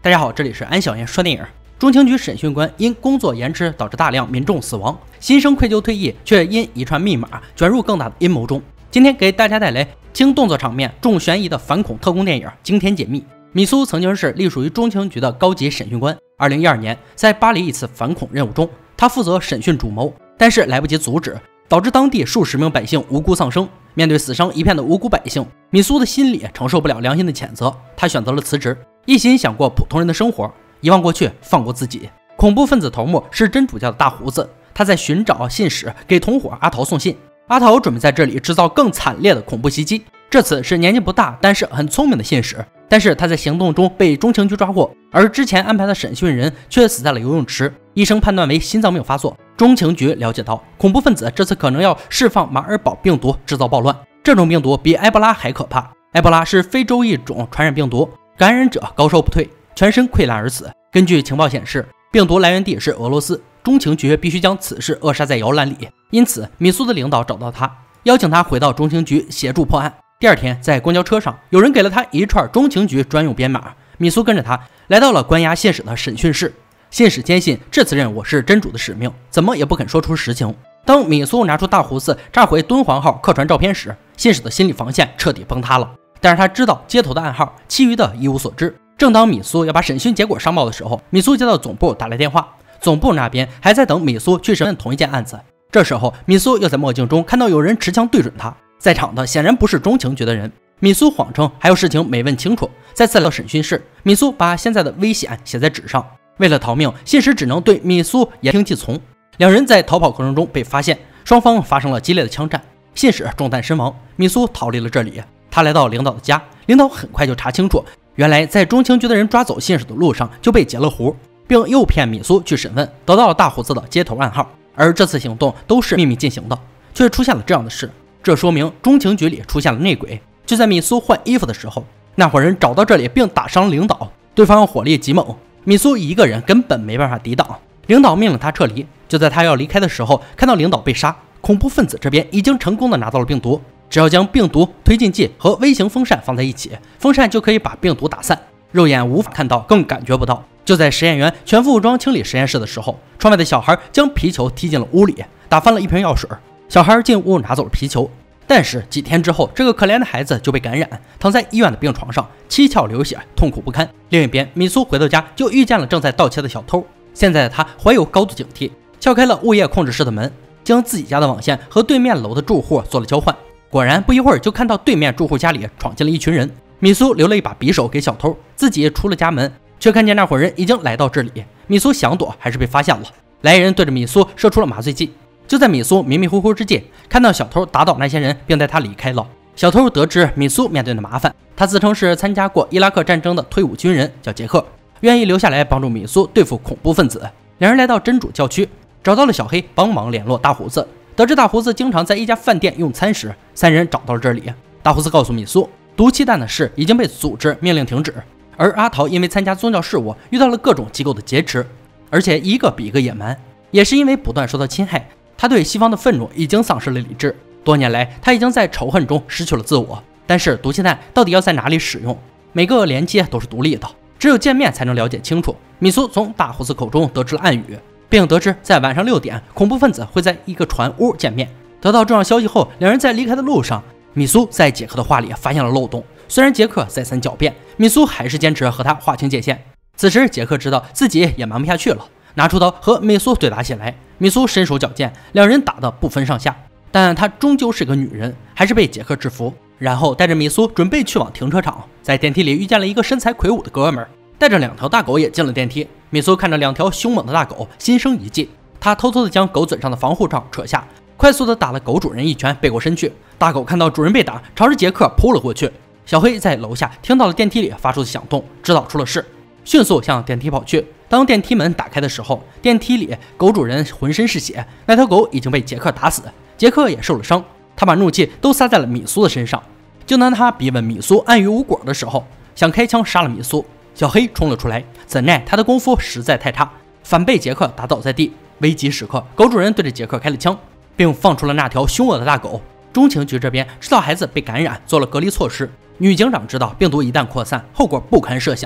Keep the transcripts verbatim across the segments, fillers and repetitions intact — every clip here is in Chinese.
大家好，这里是安小言说电影。中情局审讯官因工作延迟导致大量民众死亡，心生愧疚退役，却因一串密码卷入更大的阴谋中。今天给大家带来轻动作场面、重悬疑的反恐特工电影《惊天解密》。米苏曾经是隶属于中情局的高级审讯官。二零一二年，在巴黎一次反恐任务中，他负责审讯主谋，但是来不及阻止，导致当地数十名百姓无辜丧生。面对死伤一片的无辜百姓，米苏的心里承受不了良心的谴责，他选择了辞职，一心想过普通人的生活，遗忘过去，放过自己。恐怖分子头目是真主教的大胡子，他在寻找信使，给同伙阿桃送信。阿桃准备在这里制造更惨烈的恐怖袭击。这次是年纪不大但是很聪明的信使，但是他在行动中被中情局抓获，而之前安排的审讯人却死在了游泳池，医生判断为心脏病发作。中情局了解到，恐怖分子这次可能要释放马尔堡病毒，制造暴乱。这种病毒比埃博拉还可怕，埃博拉是非洲一种传染病毒，感染者高烧不退，全身溃烂而死。根据情报显示，病毒来源地是俄罗斯，中情局必须将此事扼杀在摇篮里。因此，米苏的领导找到他，邀请他回到中情局协助破案。第二天，在公交车上，有人给了他一串中情局专用编码，米苏跟着他来到了关押信使的审讯室。信使坚信这次任务是真主的使命，怎么也不肯说出实情。当米苏拿出大胡子炸毁敦煌号客船照片时，信使的心理防线彻底崩塌了。但是他知道接头的暗号，其余的一无所知。正当米苏要把审讯结果上报的时候，米苏接到总部打来电话，总部那边还在等米苏去审问同一件案子。这时候，米苏又在墨镜中看到有人持枪对准他，在场的显然不是中情局的人。米苏谎称还有事情没问清楚，再次来到审讯室，米苏把现在的危险写在纸上。为了逃命，信使只能对米苏言听计从。两人在逃跑过程中被发现，双方发生了激烈的枪战，信使中弹身亡，米苏逃离了这里。他来到领导的家，领导很快就查清楚，原来在中情局的人抓走信使的路上就被截了胡，并诱骗米苏去审问，得到了大胡子的接头暗号。而这次行动都是秘密进行的，却出现了这样的事，这说明中情局里出现了内鬼。就在米苏换衣服的时候，那伙人找到这里并打伤了领导，对方火力极猛，米苏一个人根本没办法抵挡。领导命令他撤离，就在他要离开的时候，看到领导被杀，恐怖分子这边已经成功的拿到了病毒，只要将病毒推进剂和微型风扇放在一起，风扇就可以把病毒打散，肉眼无法看到，更感觉不到。就在实验员全副武装清理实验室的时候，窗外的小孩将皮球踢进了屋里，打翻了一瓶药水。小孩进屋拿走了皮球，但是几天之后，这个可怜的孩子就被感染，躺在医院的病床上，七窍流血，痛苦不堪。另一边，米苏回到家就遇见了正在盗窃的小偷。现在的他怀有高度警惕，撬开了物业控制室的门，将自己家的网线和对面楼的住户做了交换。果然，不一会儿就看到对面住户家里闯进了一群人。米苏留了一把匕首给小偷，自己出了家门，却看见那伙人已经来到这里。米苏想躲，还是被发现了。来人对着米苏射出了麻醉剂。就在米苏迷迷糊糊之际，看到小偷打倒那些人，并带他离开了。小偷得知米苏面对的麻烦，他自称是参加过伊拉克战争的退伍军人，叫杰克，愿意留下来帮助米苏对付恐怖分子。两人来到真主教区，找到了小黑，帮忙联络大胡子。得知大胡子经常在一家饭店用餐时，三人找到了这里。大胡子告诉米苏，毒气弹的事已经被组织命令停止，而阿桃因为参加宗教事务，遇到了各种机构的劫持，而且一个比一个野蛮。也是因为不断受到侵害，他对西方的愤怒已经丧失了理智。多年来，他已经在仇恨中失去了自我。但是毒气弹到底要在哪里使用？每个连接都是独立的，只有见面才能了解清楚。米苏从大胡子口中得知了暗语，并得知在晚上六点，恐怖分子会在一个船屋见面。得到重要消息后，两人在离开的路上，米苏在杰克的话里发现了漏洞。虽然杰克再三狡辩，米苏还是坚持和他划清界限。此时，杰克知道自己也瞒不下去了，拿出刀和米苏对打起来。米苏身手矫健，两人打得不分上下，但她终究是个女人，还是被杰克制服。然后带着米苏准备去往停车场，在电梯里遇见了一个身材魁梧的哥们儿，带着两条大狗也进了电梯。米苏看着两条凶猛的大狗，心生一计，他偷偷的将狗嘴上的防护罩扯下，快速的打了狗主人一拳，背过身去。大狗看到主人被打，朝着杰克扑了过去。小黑在楼下听到了电梯里发出的响动，知道出了事，迅速向电梯跑去。当电梯门打开的时候，电梯里狗主人浑身是血，那条狗已经被杰克打死，杰克也受了伤。他把怒气都撒在了米苏的身上。就当他逼问米苏暗语无果的时候，想开枪杀了米苏。小黑冲了出来，怎奈他的功夫实在太差，反被杰克打倒在地。危急时刻，狗主人对着杰克开了枪，并放出了那条凶恶的大狗。中情局这边知道孩子被感染，做了隔离措施。女警长知道病毒一旦扩散，后果不堪设想。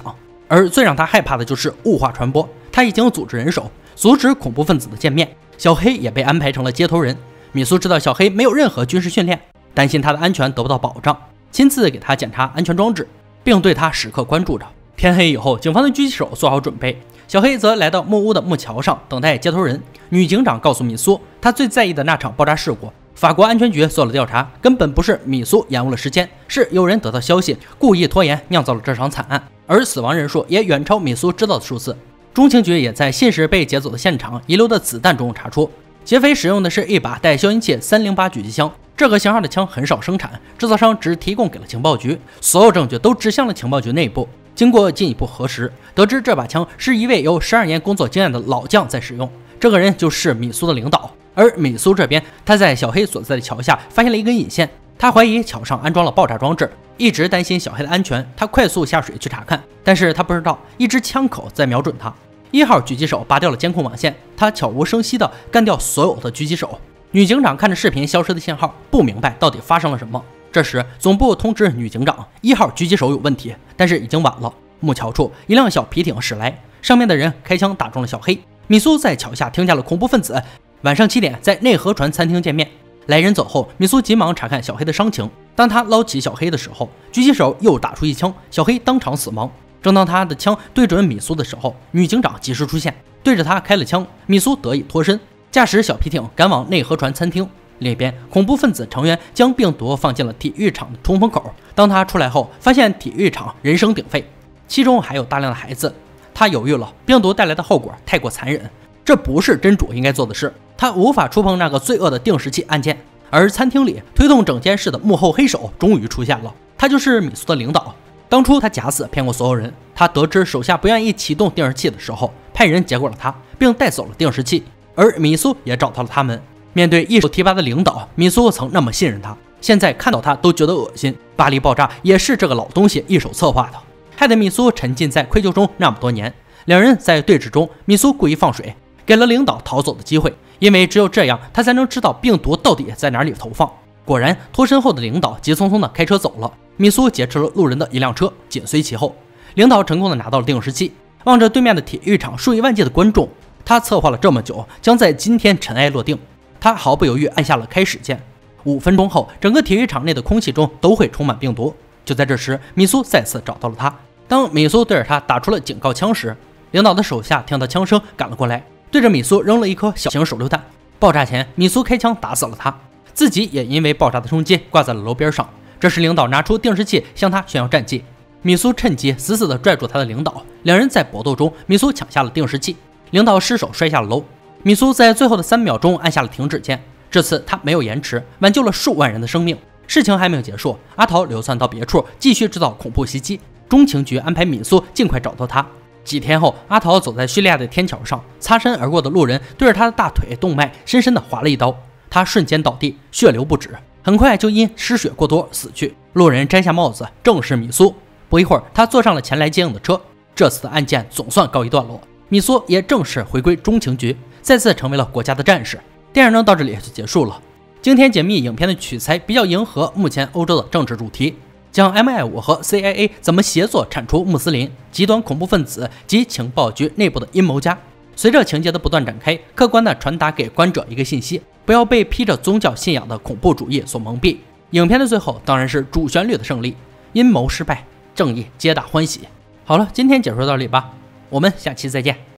而最让他害怕的就是物化传播。他已经组织人手阻止恐怖分子的见面，小黑也被安排成了接头人。米苏知道小黑没有任何军事训练，担心他的安全得不到保障，亲自给他检查安全装置，并对他时刻关注着。天黑以后，警方的狙击手做好准备，小黑则来到木屋的木桥上等待接头人。女警长告诉米苏，她最在意的那场爆炸事故，法国安全局做了调查，根本不是米苏延误了时间，是有人得到消息，故意拖延，酿造了这场惨案，而死亡人数也远超米苏知道的数字。中情局也在信使被劫走的现场遗留的子弹中查出，劫匪使用的是一把带消音器三零八狙击枪，这个型号的枪很少生产，制造商只提供给了情报局，所有证据都指向了情报局内部。经过进一步核实，得知这把枪是一位有十二年工作经验的老将在使用，这个人就是米苏的领导。而米苏这边，他在小黑所在的桥下发现了一根引线，他怀疑桥上安装了爆炸装置，一直担心小黑的安全，他快速下水去查看，但是他不知道一支枪口在瞄准他。一号狙击手拔掉了监控网线，他悄无声息地干掉所有的狙击手。女警长看着视频消失的信号，不明白到底发生了什么。这时，总部通知女警长，一号狙击手有问题，但是已经晚了。木桥处，一辆小皮艇驶来，上面的人开枪打中了小黑。米苏在桥下听见了恐怖分子晚上七点在内河船餐厅见面。来人走后，米苏急忙查看小黑的伤情。当他捞起小黑的时候，狙击手又打出一枪，小黑当场死亡。正当他的枪对准米苏的时候，女警长及时出现，对着他开了枪。米苏得以脱身，驾驶小皮艇赶往内河船餐厅。另一边，恐怖分子成员将病毒放进了体育场的冲锋口。当他出来后，发现体育场人声鼎沸，其中还有大量的孩子。他犹豫了，病毒带来的后果太过残忍，这不是真主应该做的事。他无法触碰那个罪恶的定时器按键。而餐厅里推动整件事的幕后黑手终于出现了，他就是米苏的领导。当初他假死骗过所有人，他得知手下不愿意启动定时器的时候，派人结果了他，并带走了定时器。而米苏也找到了他们。面对一手提拔的领导，米苏曾那么信任他，现在看到他都觉得恶心。巴黎爆炸也是这个老东西一手策划的，害得米苏沉浸在愧疚中那么多年。两人在对峙中，米苏故意放水，给了领导逃走的机会，因为只有这样，他才能知道病毒到底在哪里投放。果然，脱身后的领导急匆匆地开车走了，米苏劫持了路人的一辆车，紧随其后。领导成功地拿到了定时器，望着对面的体育场数以万计的观众，他策划了这么久，将在今天尘埃落定。他毫不犹豫按下了开始键。五分钟后，整个体育场内的空气中都会充满病毒。就在这时，米苏再次找到了他。当米苏对着他打出了警告枪时，领导的手下听到枪声赶了过来，对着米苏扔了一颗小型手榴弹。爆炸前，米苏开枪打死了他，自己也因为爆炸的冲击挂在了楼边上。这时，领导拿出定时器向他炫耀战绩，米苏趁机死死地拽住他的领导。两人在搏斗中，米苏抢下了定时器，领导失手摔下了楼。米苏在最后的三秒钟按下了停止键，这次他没有延迟，挽救了数万人的生命。事情还没有结束，阿桃流窜到别处，继续制造恐怖袭击。中情局安排米苏尽快找到他。几天后，阿桃走在叙利亚的天桥上，擦身而过的路人对着他的大腿动脉深深地划了一刀，他瞬间倒地，血流不止，很快就因失血过多死去。路人摘下帽子，正是米苏。不一会儿，他坐上了前来接应的车。这次的案件总算告一段落，米苏也正式回归中情局，再次成为了国家的战士。电影呢到这里就结束了。惊天解密影片的取材比较迎合目前欧洲的政治主题，讲 M I 五 和 C I A 怎么协作铲除穆斯林、极端恐怖分子及情报局内部的阴谋家。随着情节的不断展开，客观地传达给观者一个信息：不要被披着宗教信仰的恐怖主义所蒙蔽。影片的最后当然是主旋律的胜利，阴谋失败，正义皆大欢喜。好了，今天解说到这里吧，我们下期再见。